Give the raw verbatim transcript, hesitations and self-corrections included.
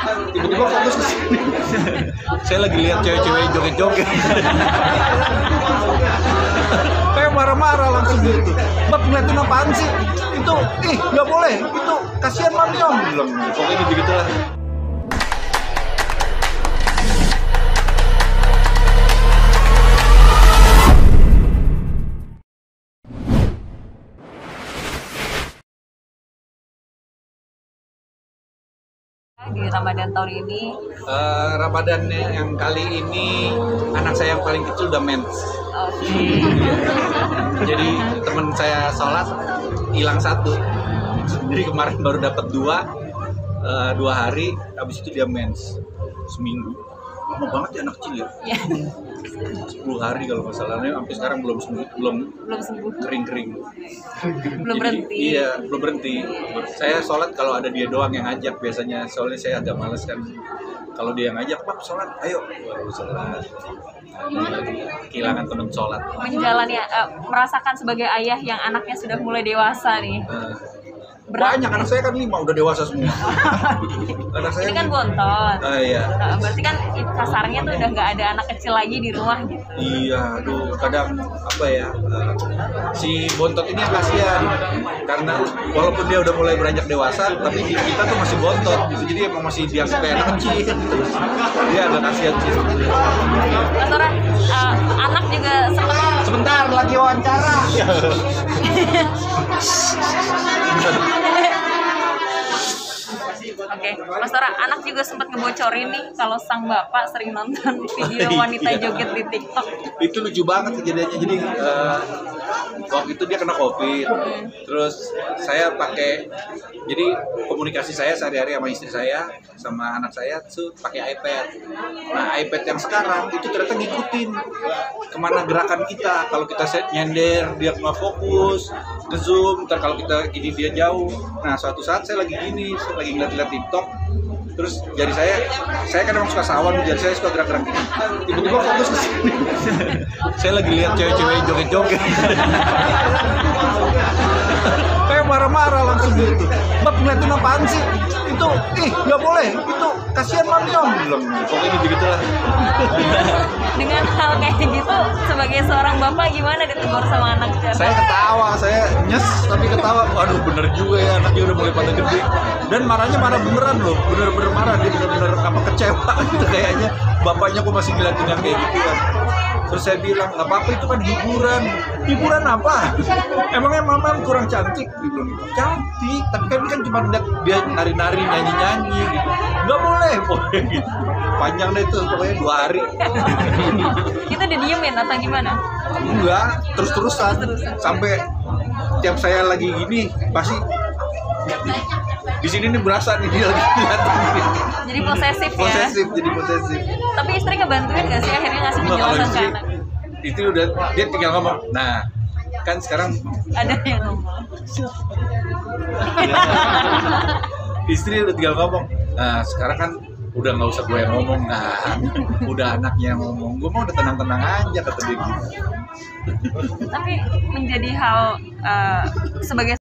tiba-tiba fokus ke sini. Saya lagi lihat cewek-cewek joget-joget. Kayak marah-marah langsung gitu. Bab ngeliatin apaan sih? Itu, ih nggak boleh. Itu kasihan mami om. Bilang, pokoknya gitu lah. Di Ramadan tahun ini? Uh, Ramadan yang kali ini anak saya yang paling kecil udah mens. Oke. Okay. Jadi teman saya sholat hilang satu. Jadi kemarin baru dapat dua, uh, dua hari. Habis itu dia mens seminggu. Lama banget ya anak kecil ya. Yeah. sepuluh hari kalau nggak salah, sampai sekarang belum sembuh, belum belum sembuh, kering-kering. Belum Jadi, berhenti. Iya, belum berhenti. Saya sholat kalau ada dia doang yang ngajak biasanya, soalnya saya agak males kan. Kalau dia yang ngajak, "Pap, sholat, ayo." Baru sholat. Kehilangan teman sholat. Menjalani, uh, merasakan sebagai ayah yang anaknya sudah mulai dewasa nih. Uh, Banyak, anak saya kan lima, udah dewasa semua. Anak saya ini kan bontot. Uh, iya. Nah, berarti kan kasarnya tuh udah nggak ada anak kecil lagi di rumah gitu. Iya, aduh, kadang apa ya, uh, si bontot ini yang kasihan. Karena walaupun dia udah mulai beranjak dewasa, tapi kita tuh masih bontot gitu. Jadi emang masih dianggap kayak anak kecil gitu. Dia agak kasihan sih sebetulnya. Mas Tora, uh, anak juga sempat. Sebentar, lagi wawancara. Oke, Mas Tora, anak juga sempat ngebocorin nih kalau sang bapak sering nonton video wanita joget di TikTok. Itu lucu banget kejadiannya. Jadi uh, waktu itu dia kena COVID, hmm. terus saya pakai, jadi komunikasi saya sehari-hari sama istri saya, sama anak saya tuh pakai iPad. Nah iPad yang sekarang itu ternyata ngikutin kemana gerakan kita. Kalau kita set nyender dia nggak fokus, ke zoom. Ntar kalau kita gini dia jauh. Nah suatu saat saya lagi gini, saya lagi ngeliat-ngeliat TikTok, terus jari saya, saya kan emang suka sawan, jari saya suka gerak-gerak gini. Tiba-tiba fokus ke sini. Saya lagi lihat cewek-cewek joget-joget. Kayak marah-marah langsung gitu. Bab ngeliatin apaan sih? Itu, ih nggak boleh. Itu kasihan mami om. Bilang, pokoknya gitu lah. Dengan hal kayak gitu, sebagai seorang bapak gimana ditegur sama anak? Saya ketawa, saya nyes tapi ketawa. Waduh bener juga ya, anaknya udah mulai pada gede. Dan marahnya marah beneran loh, bener-bener marah. Dia bener-bener apa kecewa gitu kayaknya. Bapaknya kok masih ngeliatin yang kayak gitu kan. Terus saya bilang, nggak apa-apa itu kan hiburan. Hiburan apa? Emangnya mama kurang cantik? Dia bilang, cantik, tapi kan ini kan cuma lihat dia nari-nari, nyanyi-nyanyi gitu. Nggak boleh, boleh gitu. Panjang deh itu, pokoknya dua hari. Itu didiemin atau gimana? Enggak, terus-terusan. Sampai tiap saya lagi gini, pasti di sini nih berasa nih dia lagi kelihatan. Jadi posesif ya? Posesif, jadi posesif. Tapi istri ngebantuin nggak sih akhirnya ngasih penjelasan ke anak? Itu udah, dia tinggal ngomong, nah kan sekarang ada yang ngomong. Istri udah tinggal ngomong, nah sekarang kan udah nggak usah gue yang ngomong kan, udah anaknya yang ngomong, gue mau udah tenang-tenang aja kata dia gitu. Tapi menjadi hal uh, sebagai